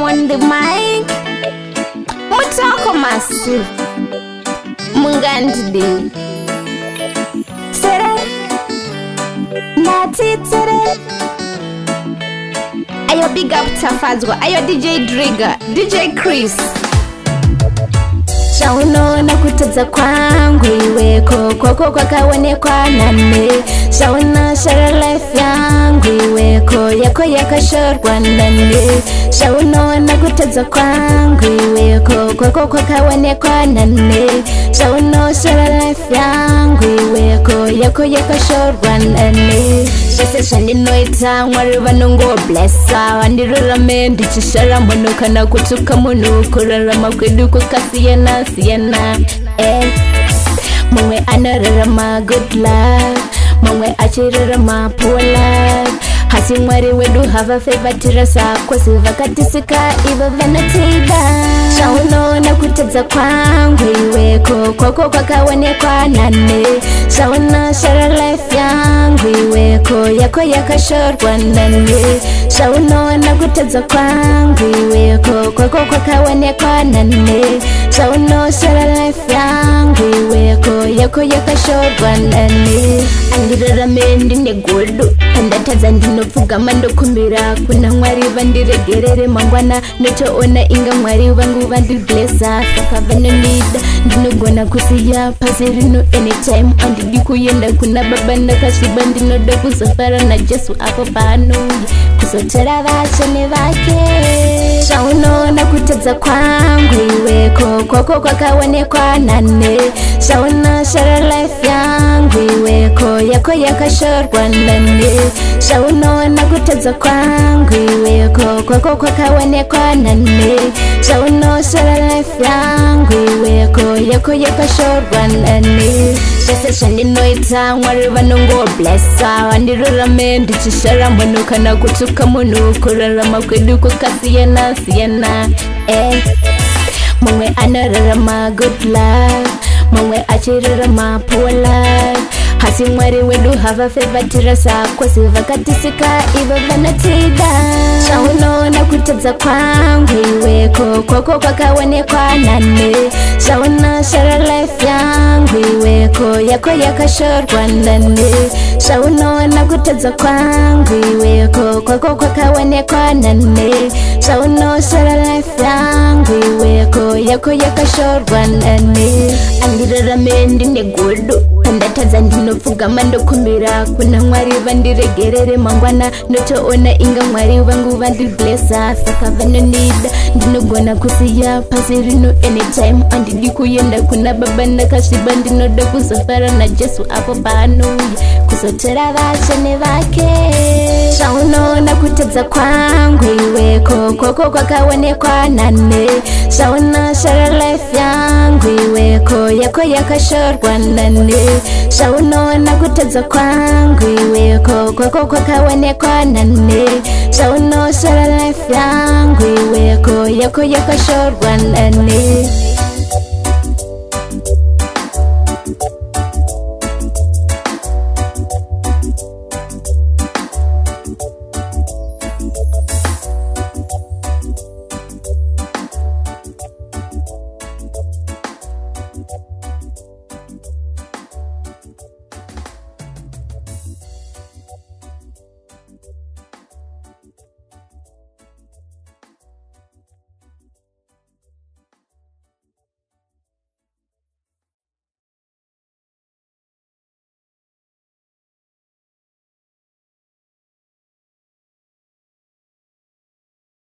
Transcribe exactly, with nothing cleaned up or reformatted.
on the mic. Mutako massive. Mungandide. Tere. Nati tere. Ayo big up Tafazwa. Ayo D J Driga. D J Chris. Shauna kutaza kwangu iweko kwako kwakaonekwa nane. Shauna share life yangu iweko yako yakashorwa nane. Shauna kutaza kwangu iweko kwako kwakaonekwa nane. Shauna share life yangu iweko yako yakashorwa nane. Shese shani noita mwariva nungo blessa. Wandirura mendi chishara monoka na kutuka monuko. Rarama kwedu kukasiyana Siena, eh. Mwe anarama good love. Mwe achirama poor love. Hasi mwari wedu have a favor tirasa. Kwa siva katisika iva venatida. Shauno na kutaza kwangu iweko kwako kwakawane kwa nane. Shauna share life yangu iweko yako yakashorwa nane. Shauno na kutaza kwangu iweko kwako kwakawane kwa nane. Shauno share life yangu iweko yako yakashorwa nane. Andirara mendi negodo andataza ndinofuga mando kumbira. Kuna mwari vandiregerere mangwana nocho ona inga mwari vangu vandi blessa. Saka vanonida ndinogona kusiya pasirino anytime. Andidi kuyenda kuna baba nakashiba ndinoda kuzofara na Jesu apo pano kusotera vachene vake. Shauno na kutaza kwangu iweko kwako kwakaonekwa nane. Shauna share life yangu iweko yako yakashorwa nane. Shauno na kutaza kwangu iweko kwako kwakaonekwa nane. Shauno share life yangu iweko yako yakashorwa nane. Shese shani noita mwariva nungo blessa. Wandirura mendi chishara monuka na kutuka monuko. Rarama kwedu kukasiyana Siena, eh. Mwe anarama good love. Mwe achirama poor love. Hasi mwari wedu have a favor tirasa. Kwa siva katisika iva venatida. Shauno na kutaza kwangu iweko kwako kwakaonekwa nane. Shauna share life yangu iweko yako yakashorwa nane. Shauno na kutaza kwangu iweko kwako kwakaonekwa nane. Shauno share life yangu iweko yako yakashorwa nane. Andirara mendi negodo andataza ndinofuga mando kumbira. Kuna mwari vandiregerere mangwana nocho ona inga mwari vangu vandi blessa. Saka vanonida ndinogona kusiya pasirino anytime. Andidi kuyenda kuna baba nakashiba ndinoda kuzofara na Jesu apo pano kusotera vachene vake. Shauno na kutaza kwangu iweko kwako kwakaonekwa nane. Shauna share life yangu iweko yako yakashorwa nane. Shauno na kutaza kwangu iweko kwako kwakaonekwa nane. Shauno share life yangu iweko yako yakashorwa nane.